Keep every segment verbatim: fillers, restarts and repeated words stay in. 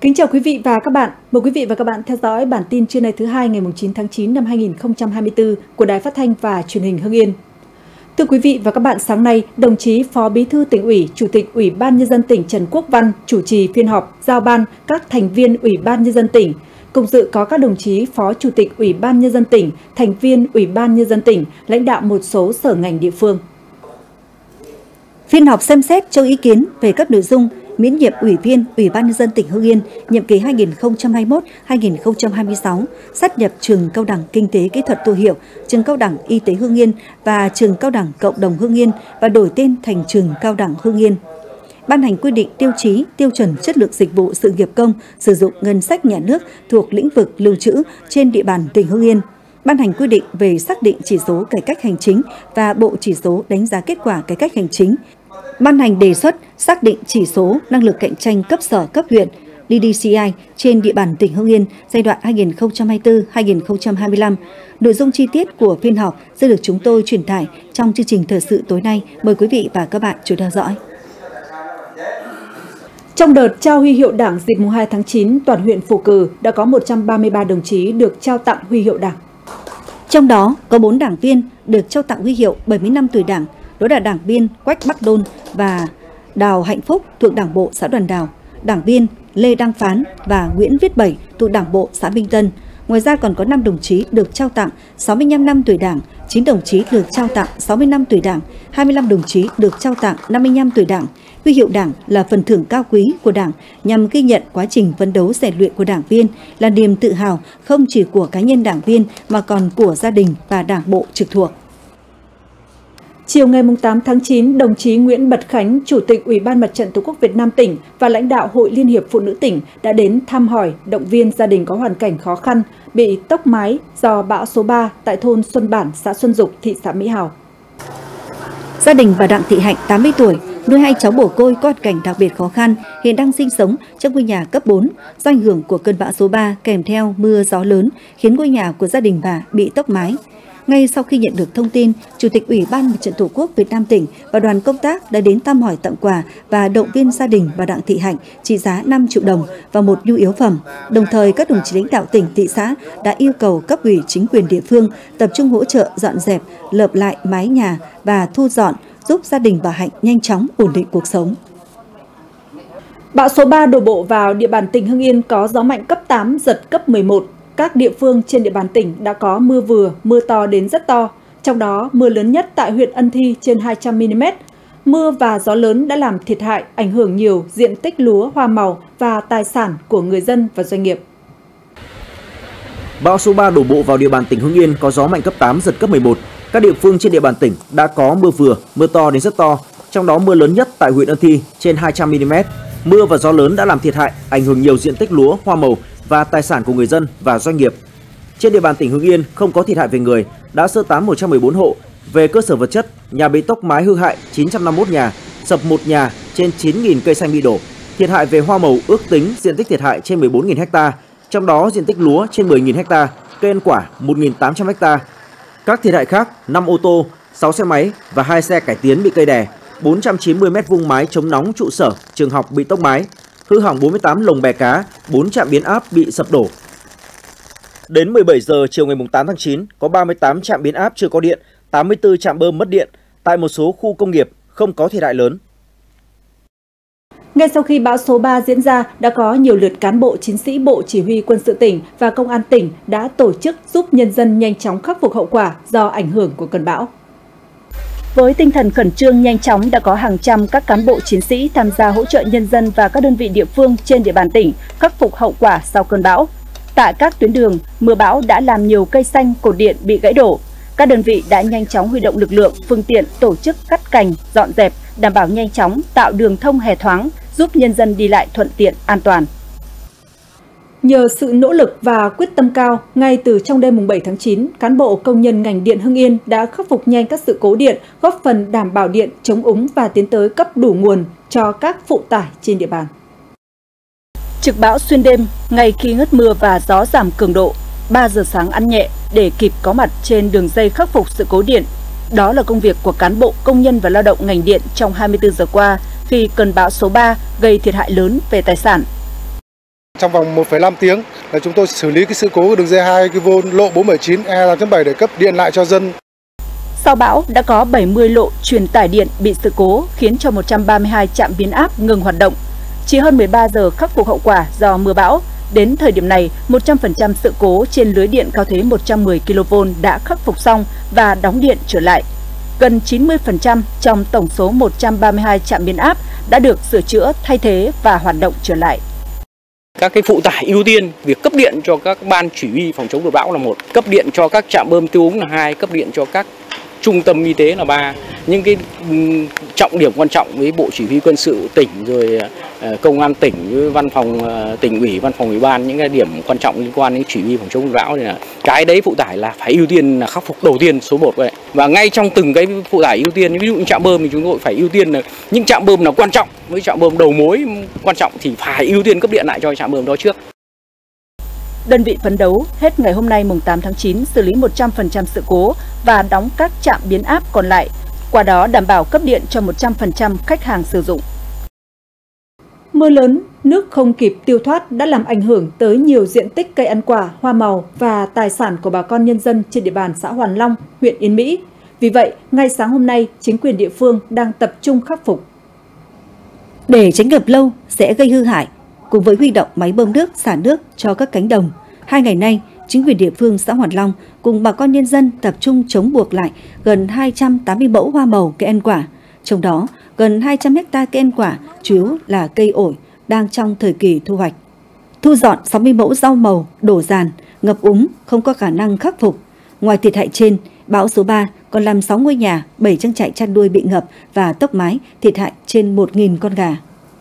Kính chào quý vị và các bạn. Mời quý vị và các bạn theo dõi bản tin trưa nay thứ hai ngày chín tháng chín năm hai nghìn không trăm hai mươi tư của Đài Phát thanh và Truyền hình Hưng Yên. Thưa quý vị và các bạn, sáng nay, đồng chí Phó Bí thư Tỉnh ủy, Chủ tịch Ủy ban Nhân dân tỉnh Trần Quốc Văn chủ trì phiên họp giao ban các thành viên Ủy ban Nhân dân tỉnh. Cùng dự có các đồng chí Phó Chủ tịch Ủy ban Nhân dân tỉnh, thành viên Ủy ban Nhân dân tỉnh, lãnh đạo một số sở ngành địa phương. Phiên họp xem xét cho ý kiến về các nội dung miễn nhiệm Ủy viên Ủy ban Nhân dân tỉnh Hưng Yên nhiệm kỳ hai nghìn không trăm hai mươi mốt đến hai nghìn không trăm hai mươi sáu, sát nhập trường Cao đẳng Kinh tế Kỹ thuật Tô Hiệu, trường Cao đẳng Y tế Hưng Yên và trường Cao đẳng Cộng đồng Hưng Yên và đổi tên thành trường Cao đẳng Hưng Yên. Ban hành quy định tiêu chí, tiêu chuẩn chất lượng dịch vụ sự nghiệp công sử dụng ngân sách nhà nước thuộc lĩnh vực lưu trữ trên địa bàn tỉnh Hưng Yên. Ban hành quy định về xác định chỉ số cải cách hành chính và bộ chỉ số đánh giá kết quả cải cách hành chính. Ban hành đề xuất xác định chỉ số năng lực cạnh tranh cấp sở cấp huyện D D C I trên địa bàn tỉnh Hưng Yên giai đoạn hai nghìn không trăm hai mươi tư đến hai nghìn không trăm hai mươi lăm. Nội dung chi tiết của phiên họp sẽ được chúng tôi truyền tải trong chương trình thời sự tối nay. Mời quý vị và các bạn chú theo dõi. Trong đợt trao huy hiệu Đảng dịp mùng hai tháng chín, toàn huyện Phù Cử đã có một trăm ba mươi ba đồng chí được trao tặng huy hiệu Đảng. Trong đó có bốn đảng viên được trao tặng huy hiệu bảy mươi năm tuổi Đảng, đó là đảng viên Quách Bắc Đôn và Đào Hạnh Phúc thuộc Đảng bộ xã Đoàn Đào, đảng viên Lê Đăng Phán và Nguyễn Viết Bảy thuộc Đảng bộ xã Minh Tân. Ngoài ra còn có năm đồng chí được trao tặng sáu mươi lăm năm tuổi Đảng, chín đồng chí được trao tặng sáu mươi năm tuổi Đảng, hai mươi lăm đồng chí được trao tặng năm mươi lăm tuổi Đảng. Huy hiệu Đảng là phần thưởng cao quý của Đảng nhằm ghi nhận quá trình phấn đấu rèn luyện của đảng viên, là niềm tự hào không chỉ của cá nhân đảng viên mà còn của gia đình và đảng bộ trực thuộc. Chiều ngày tám tháng chín, đồng chí Nguyễn Bật Khánh, Chủ tịch Ủy ban Mặt trận Tổ quốc Việt Nam tỉnh và lãnh đạo Hội Liên hiệp Phụ nữ tỉnh đã đến thăm hỏi, động viên gia đình có hoàn cảnh khó khăn bị tốc mái do bão số ba tại thôn Xuân Bản, xã Xuân Dục, thị xã Mỹ Hào. Gia đình bà Đặng Thị Hạnh, tám mươi tuổi, nuôi hai cháu mồ côi có hoàn cảnh đặc biệt khó khăn, hiện đang sinh sống trong ngôi nhà cấp bốn. Do ảnh hưởng của cơn bão số ba kèm theo mưa gió lớn khiến ngôi nhà của gia đình bà bị tốc mái. Ngay sau khi nhận được thông tin, Chủ tịch Ủy ban Mặt trận Tổ quốc Việt Nam tỉnh và đoàn công tác đã đến thăm hỏi, tặng quà và động viên gia đình bà Đặng Thị Hạnh trị giá năm triệu đồng và một nhu yếu phẩm. Đồng thời, các đồng chí lãnh đạo tỉnh, thị xã đã yêu cầu cấp ủy chính quyền địa phương tập trung hỗ trợ dọn dẹp, lợp lại mái nhà và thu dọn, giúp gia đình bà Hạnh nhanh chóng ổn định cuộc sống. Bão số ba đổ bộ vào địa bàn tỉnh Hưng Yên có gió mạnh cấp tám, giật cấp mười một. Các địa phương trên địa bàn tỉnh đã có mưa vừa, mưa to đến rất to. Trong đó, mưa lớn nhất tại huyện Ân Thi trên hai trăm mi li mét. Mưa và gió lớn đã làm thiệt hại, ảnh hưởng nhiều diện tích lúa, hoa màu và tài sản của người dân và doanh nghiệp. Bão số ba đổ bộ vào địa bàn tỉnh Hưng Yên có gió mạnh cấp tám, giật cấp mười một. Các địa phương trên địa bàn tỉnh đã có mưa vừa, mưa to đến rất to. Trong đó, mưa lớn nhất tại huyện Ân Thi trên hai trăm mi li mét. Mưa và gió lớn đã làm thiệt hại, ảnh hưởng nhiều diện tích lúa, hoa màu và tài sản của người dân và doanh nghiệp. Trên địa bàn tỉnh Hưng Yên không có thiệt hại về người, đã sơ tán một trăm mười bốn hộ. Về cơ sở vật chất, nhà bị tốc mái hư hại chín trăm năm mươi mốt nhà, sập một nhà, trên chín nghìn cây xanh bị đổ. Thiệt hại về hoa màu ước tính diện tích thiệt hại trên mười bốn nghìn ha, trong đó diện tích lúa trên mười nghìn ha, cây ăn quả một nghìn tám trăm ha. Các thiệt hại khác, năm ô tô, sáu xe máy và hai xe cải tiến bị cây đè, bốn trăm chín mươi mét vuông mái chống nóng trụ sở, trường học bị tốc mái, hư hỏng bốn mươi tám lồng bè cá, bốn trạm biến áp bị sập đổ. Đến mười bảy giờ chiều ngày tám tháng chín, có ba mươi tám trạm biến áp chưa có điện, tám mươi tư trạm bơm mất điện. Tại một số khu công nghiệp không có thiệt hại lớn. Ngay sau khi bão số ba diễn ra, đã có nhiều lượt cán bộ chiến sĩ Bộ Chỉ huy Quân sự tỉnh và Công an tỉnh đã tổ chức giúp nhân dân nhanh chóng khắc phục hậu quả do ảnh hưởng của cơn bão. Với tinh thần khẩn trương nhanh chóng, đã có hàng trăm các cán bộ chiến sĩ tham gia hỗ trợ nhân dân và các đơn vị địa phương trên địa bàn tỉnh khắc phục hậu quả sau cơn bão. Tại các tuyến đường, mưa bão đã làm nhiều cây xanh, cột điện bị gãy đổ. Các đơn vị đã nhanh chóng huy động lực lượng, phương tiện tổ chức cắt cành, dọn dẹp, đảm bảo nhanh chóng tạo đường thông hè thoáng, giúp nhân dân đi lại thuận tiện, an toàn. Nhờ sự nỗ lực và quyết tâm cao, ngay từ trong đêm mùng bảy tháng chín, cán bộ công nhân ngành điện Hưng Yên đã khắc phục nhanh các sự cố điện, góp phần đảm bảo điện, chống úng và tiến tới cấp đủ nguồn cho các phụ tải trên địa bàn. Trực bão xuyên đêm, ngay khi ngớt mưa và gió giảm cường độ, ba giờ sáng ăn nhẹ để kịp có mặt trên đường dây khắc phục sự cố điện. Đó là công việc của cán bộ, công nhân và lao động ngành điện trong hai mươi tư giờ qua khi cơn bão số ba gây thiệt hại lớn về tài sản. Trong vòng một phẩy năm tiếng là chúng tôi xử lý cái sự cố của đường dây hai cái vô lộ bốn bảy chín E năm chấm bảy để cấp điện lại cho dân. Sau bão đã có bảy mươi lộ truyền tải điện bị sự cố khiến cho một trăm ba mươi hai trạm biến áp ngừng hoạt động. Chỉ hơn mười ba giờ khắc phục hậu quả do mưa bão. Đến thời điểm này, một trăm phần trăm sự cố trên lưới điện cao thế một trăm mười ki lô vôn đã khắc phục xong và đóng điện trở lại. Gần chín mươi phần trăm trong tổng số một trăm ba mươi hai trạm biến áp đã được sửa chữa, thay thế và hoạt động trở lại. Các cái phụ tải ưu tiên, việc cấp điện cho các ban chỉ huy phòng chống lụt bão là một, cấp điện cho các trạm bơm tiêu úng là hai, cấp điện cho các trung tâm y tế là ba. Những cái trọng điểm quan trọng với Bộ Chỉ huy Quân sự tỉnh, rồi công an tỉnh, với văn phòng tỉnh ủy, văn phòng ủy ban, những cái điểm quan trọng liên quan đến chỉ huy phòng chống lụt bão thì là cái đấy phụ tải là phải ưu tiên là khắc phục đầu tiên số một vậy. Và ngay trong từng cái phụ tải ưu tiên, ví dụ như trạm bơm thì chúng tôi phải ưu tiên là những trạm bơm nào quan trọng, với trạm bơm đầu mối quan trọng thì phải ưu tiên cấp điện lại cho trạm bơm đó trước. Đơn vị phấn đấu hết ngày hôm nay mùng tám tháng chín xử lý một trăm phần trăm sự cố và đóng các trạm biến áp còn lại, qua đó đảm bảo cấp điện cho một trăm phần trăm khách hàng sử dụng. Mưa lớn, nước không kịp tiêu thoát đã làm ảnh hưởng tới nhiều diện tích cây ăn quả, hoa màu và tài sản của bà con nhân dân trên địa bàn xã Hoàn Long, huyện Yên Mỹ. Vì vậy, ngay sáng hôm nay, chính quyền địa phương đang tập trung khắc phục. Để tránh ngập lâu sẽ gây hư hại, cùng với huy động máy bơm nước, xả nước cho các cánh đồng, hai ngày nay, chính quyền địa phương xã Hoàn Long cùng bà con nhân dân tập trung chống buộc lại gần hai trăm tám mươi mẫu hoa màu cây ăn quả. Trong đó, gần hai trăm héc ta cây ăn quả, chủ yếu là cây ổi, đang trong thời kỳ thu hoạch. Thu dọn sáu mươi mẫu rau màu, đổ dàn, ngập úng, không có khả năng khắc phục. Ngoài thiệt hại trên, bão số ba còn làm sáu ngôi nhà, bảy trang trại chăn nuôi bị ngập và tốc mái, thiệt hại trên một nghìn con gà.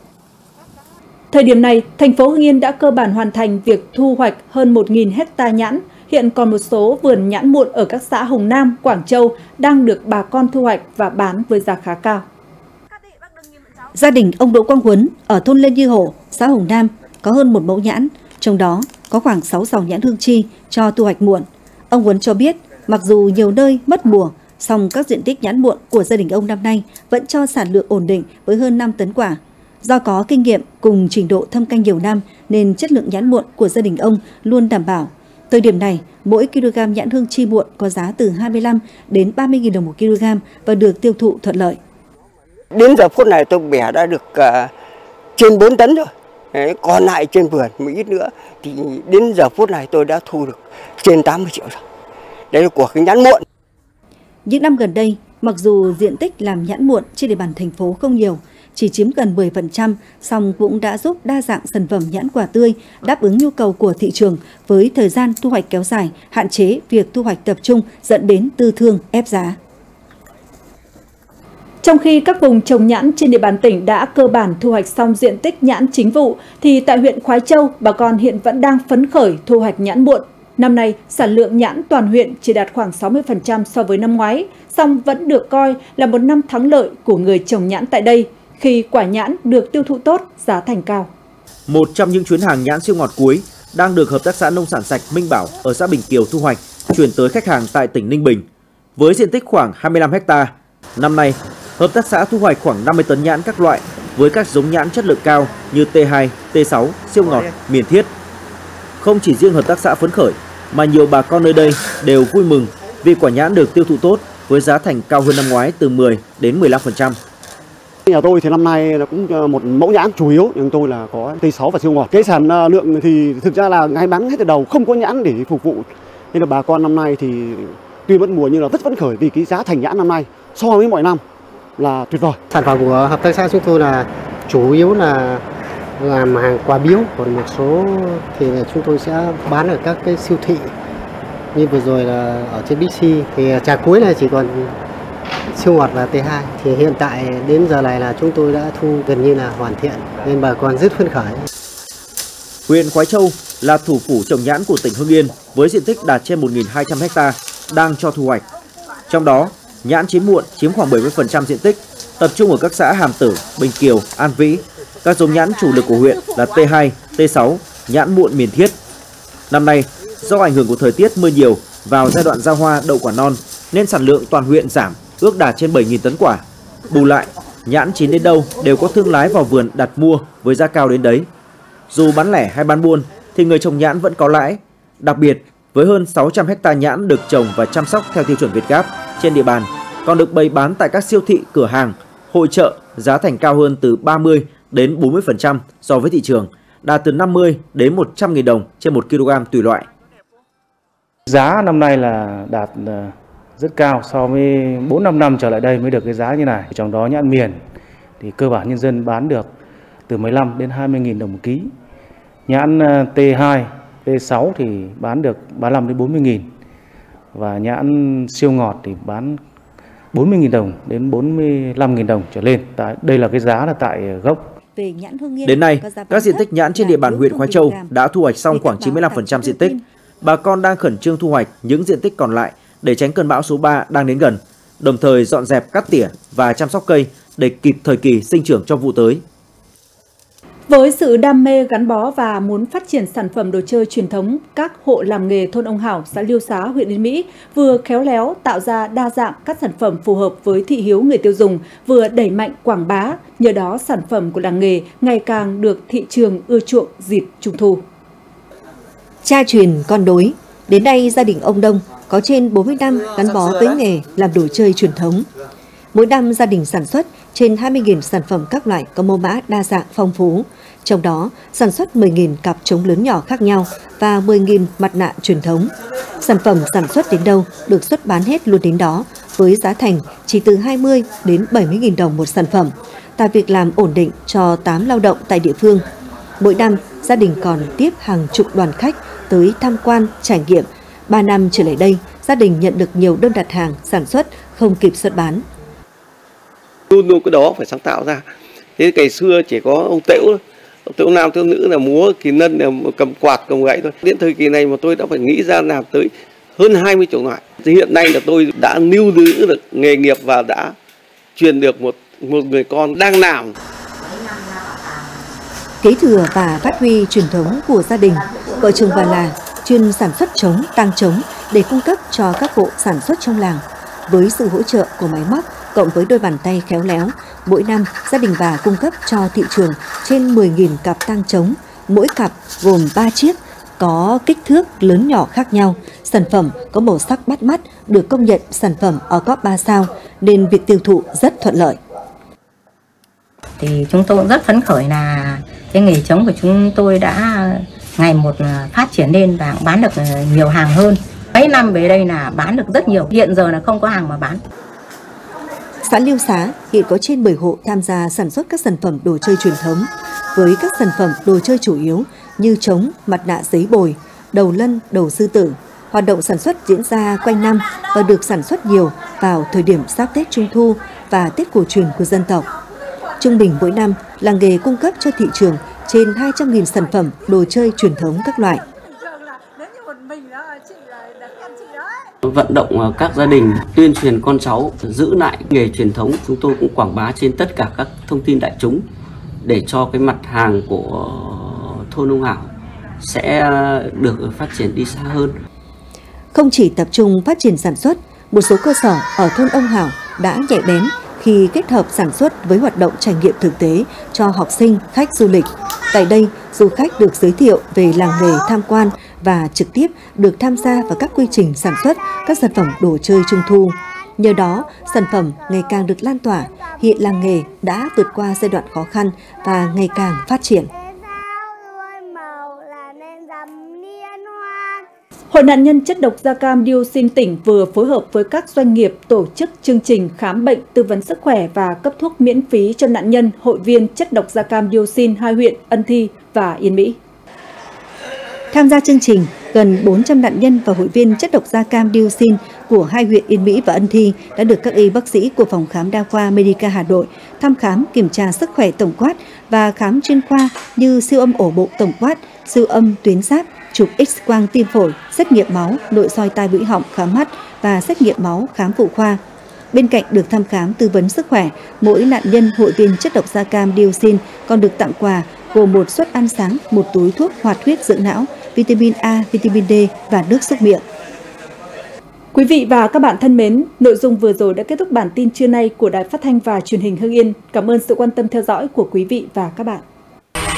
Thời điểm này, thành phố Hưng Yên đã cơ bản hoàn thành việc thu hoạch hơn một nghìn hecta nhãn. Hiện còn một số vườn nhãn muộn ở các xã Hồng Nam, Quảng Châu đang được bà con thu hoạch và bán với giá khá cao. Gia đình ông Đỗ Quang Huấn ở thôn Lên Như Hổ, xã Hồng Nam có hơn một mẫu nhãn, trong đó có khoảng sáu sào nhãn hương chi cho thu hoạch muộn. Ông Huấn cho biết, mặc dù nhiều nơi mất mùa, song các diện tích nhãn muộn của gia đình ông năm nay vẫn cho sản lượng ổn định với hơn năm tấn quả. Do có kinh nghiệm cùng trình độ thâm canh nhiều năm nên chất lượng nhãn muộn của gia đình ông luôn đảm bảo. Thời điểm này, mỗi kg nhãn hương chi muộn có giá từ hai mươi lăm đến ba mươi nghìn đồng một kg và được tiêu thụ thuận lợi. Đến giờ phút này tôi bẻ đã được uh, trên bốn tấn rồi. Đấy, còn lại trên vườn một ít nữa thì đến giờ phút này tôi đã thu được trên tám mươi triệu rồi. Đấy là của cái nhãn muộn. Những năm gần đây, mặc dù diện tích làm nhãn muộn trên địa bàn thành phố không nhiều, chỉ chiếm gần mười phần trăm, song cũng đã giúp đa dạng sản phẩm nhãn quả tươi đáp ứng nhu cầu của thị trường với thời gian thu hoạch kéo dài, hạn chế việc thu hoạch tập trung dẫn đến tư thương ép giá. Trong khi các vùng trồng nhãn trên địa bàn tỉnh đã cơ bản thu hoạch xong diện tích nhãn chính vụ, thì tại huyện Khoái Châu, bà con hiện vẫn đang phấn khởi thu hoạch nhãn muộn. Năm nay, sản lượng nhãn toàn huyện chỉ đạt khoảng sáu mươi phần trăm so với năm ngoái, song vẫn được coi là một năm thắng lợi của người trồng nhãn tại đây, khi quả nhãn được tiêu thụ tốt, giá thành cao. Một trong những chuyến hàng nhãn siêu ngọt cuối đang được Hợp tác xã Nông sản sạch Minh Bảo ở xã Bình Kiều thu hoạch, chuyển tới khách hàng tại tỉnh Ninh Bình. Với diện tích khoảng hai mươi lăm héc ta, năm nay, Hợp tác xã thu hoạch khoảng năm mươi tấn nhãn các loại với các giống nhãn chất lượng cao như T hai, T sáu, siêu ngọt, miền thiết. Không chỉ riêng Hợp tác xã phấn khởi, mà nhiều bà con nơi đây đều vui mừng vì quả nhãn được tiêu thụ tốt với giá thành cao hơn năm ngoái từ mười đến mười lăm phần trăm. Nhà tôi thì năm nay là cũng một mẫu nhãn chủ yếu, nhưng tôi là có T sáu và siêu ngọt. Cái sản lượng thì thực ra là ngay bán hết từ đầu, không có nhãn để phục vụ. Nên là bà con năm nay thì tuy mất mùa nhưng là rất phấn khởi vì cái giá thành nhãn năm nay so với mọi năm là tuyệt vời. Sản phẩm của hợp tác xã chúng tôi là chủ yếu là làm hàng quà biếu, còn một số thì chúng tôi sẽ bán ở các cái siêu thị. Như vừa rồi là ở trên Bixi thì trà cuối này chỉ còn siêu ngọt và T hai. Thì hiện tại đến giờ này là chúng tôi đã thu gần như là hoàn thiện nên bà con rất phấn khởi. Huyện Khoái Châu là thủ phủ trồng nhãn của tỉnh Hưng Yên với diện tích đạt trên một nghìn hai trăm héc ta đang cho thu hoạch. Trong đó, nhãn chín muộn chiếm khoảng bảy mươi phần trăm diện tích, tập trung ở các xã Hàm Tử, Bình Kiều, An Vĩ. Các giống nhãn chủ lực của huyện là T hai, T sáu, nhãn muộn miền thiết. Năm nay, do ảnh hưởng của thời tiết mưa nhiều vào giai đoạn ra hoa đậu quả non nên sản lượng toàn huyện giảm, ước đạt trên bảy nghìn tấn quả. Bù lại, nhãn chín đến đâu đều có thương lái vào vườn đặt mua với giá cao đến đấy. Dù bán lẻ hay bán buôn thì người trồng nhãn vẫn có lãi. Đặc biệt, với hơn sáu trăm héc ta nhãn được trồng và chăm sóc theo tiêu chuẩn Việt Gáp trên địa bàn, còn được bày bán tại các siêu thị, cửa hàng, hội chợ, giá thành cao hơn từ ba mươi đến bốn mươi phần trăm so với thị trường, đạt từ năm mươi đến một trăm nghìn đồng trên một ki lô gam tùy loại. Giá năm nay là đạt rất cao so với bốn năm năm trở lại đây mới được cái giá như này. Trong đó nhãn miền thì cơ bản nhân dân bán được từ mười lăm đến hai mươi nghìn đồng một ký. Nhãn T hai, T sáu thì bán được ba mươi lăm đến bốn mươi nghìn. Và nhãn siêu ngọt thì bán bốn mươi nghìn đồng đến bốn mươi lăm nghìn đồng trở lên. Đây là cái giá là tại gốc. Đến nay, các diện tích nhãn trên địa bàn huyện Khoái Châu đã thu hoạch xong khoảng chín mươi lăm phần trăm diện tích. Bà con đang khẩn trương thu hoạch những diện tích còn lại để tránh cơn bão số ba đang đến gần, đồng thời dọn dẹp, cắt tỉa và chăm sóc cây để kịp thời kỳ sinh trưởng cho vụ tới. Với sự đam mê gắn bó và muốn phát triển sản phẩm đồ chơi truyền thống, các hộ làm nghề thôn Ông Hảo, xã Liêu Xá, huyện Yên Mỹ vừa khéo léo tạo ra đa dạng các sản phẩm phù hợp với thị hiếu người tiêu dùng, vừa đẩy mạnh quảng bá, nhờ đó sản phẩm của làng nghề ngày càng được thị trường ưa chuộng dịp Trung thu. Cha truyền con nối, đến nay gia đình ông Đông có trên bốn mươi năm gắn bó với nghề làm đồ chơi truyền thống. Mỗi năm gia đình sản xuất trên hai mươi nghìn sản phẩm các loại có mẫu mã đa dạng phong phú, trong đó sản xuất mười nghìn cặp trống lớn nhỏ khác nhau và mười nghìn mặt nạ truyền thống. Sản phẩm sản xuất đến đâu được xuất bán hết luôn đến đó, với giá thành chỉ từ hai mươi đến bảy mươi nghìn đồng một sản phẩm, tạo việc làm ổn định cho tám lao động tại địa phương. Mỗi năm, gia đình còn tiếp hàng chục đoàn khách tới tham quan, trải nghiệm. Ba năm trở lại đây, gia đình nhận được nhiều đơn đặt hàng sản xuất không kịp xuất bán. Luôn luôn cái đó phải sáng tạo ra. Thế ngày xưa chỉ có ông Tễu, ông Tễu nam, Tễu nữ là múa kỳ lân, là cầm quạt, cầm gậy thôi. Đến thời kỳ này mà tôi đã phải nghĩ ra làm tới hơn hai mươi chủng loại. Thì hiện nay là tôi đã lưu giữ được nghề nghiệp và đã truyền được một một người con đang làm. Kế thừa và phát huy truyền thống của gia đình, vợ chồng bà là chuyên sản xuất trống, tang trống để cung cấp cho các hộ sản xuất trong làng. Với sự hỗ trợ của máy móc cộng với đôi bàn tay khéo léo, mỗi năm gia đình bà cung cấp cho thị trường trên mười nghìn cặp tang trống, mỗi cặp gồm ba chiếc, có kích thước lớn nhỏ khác nhau. Sản phẩm có màu sắc bắt mắt, được công nhận sản phẩm o cốp ba sao nên việc tiêu thụ rất thuận lợi. Thì chúng tôi cũng rất phấn khởi là cái nghề trống của chúng tôi đã ngày một phát triển lên và bán được nhiều hàng hơn. Mấy năm về đây là bán được rất nhiều, hiện giờ là không có hàng mà bán. Xã Liêu Xá hiện có trên mười hộ tham gia sản xuất các sản phẩm đồ chơi truyền thống, với các sản phẩm đồ chơi chủ yếu như trống, mặt nạ giấy bồi, đầu lân, đầu sư tử. Hoạt động sản xuất diễn ra quanh năm và được sản xuất nhiều vào thời điểm giáp Tết Trung thu và Tết cổ truyền của dân tộc. Trung bình mỗi năm, làng nghề cung cấp cho thị trường trên hai trăm nghìn sản phẩm đồ chơi truyền thống các loại. Vận động các gia đình tuyên truyền con cháu giữ lại nghề truyền thống, chúng tôi cũng quảng bá trên tất cả các thông tin đại chúng để cho cái mặt hàng của thôn Ông Hảo sẽ được phát triển đi xa hơn. Không chỉ tập trung phát triển sản xuất, một số cơ sở ở thôn Ông Hảo đã nhạy bén khi kết hợp sản xuất với hoạt động trải nghiệm thực tế cho học sinh, khách du lịch. Tại đây, du khách được giới thiệu về làng nghề tham quan và trực tiếp được tham gia vào các quy trình sản xuất các sản phẩm đồ chơi Trung thu. Nhờ đó, sản phẩm ngày càng được lan tỏa, hiện làng nghề đã vượt qua giai đoạn khó khăn và ngày càng phát triển. Hội nạn nhân chất độc da cam dioxin tỉnh vừa phối hợp với các doanh nghiệp tổ chức chương trình khám bệnh, tư vấn sức khỏe và cấp thuốc miễn phí cho nạn nhân hội viên chất độc da cam dioxin hai huyện Ân Thi và Yên Mỹ. Tham gia chương trình, gần bốn trăm nạn nhân và hội viên chất độc da cam dioxin của hai huyện Yên Mỹ và Ân Thi đã được các y bác sĩ của phòng khám đa khoa Medica Hà Nội thăm khám, kiểm tra sức khỏe tổng quát và khám chuyên khoa như siêu âm ổ bụng tổng quát, siêu âm tuyến giáp, chụp X-quang tim phổi, xét nghiệm máu, nội soi tai mũi họng, khám mắt và xét nghiệm máu khám phụ khoa. Bên cạnh được thăm khám tư vấn sức khỏe, mỗi nạn nhân hội viên chất độc da cam dioxin còn được tặng quà gồm một suất ăn sáng, một túi thuốc hoạt huyết dưỡng não, vitamin A, vitamin D và nước súc miệng. Quý vị và các bạn thân mến, nội dung vừa rồi đã kết thúc bản tin trưa nay của Đài Phát thanh và Truyền hình Hưng Yên. Cảm ơn sự quan tâm theo dõi của quý vị và các bạn.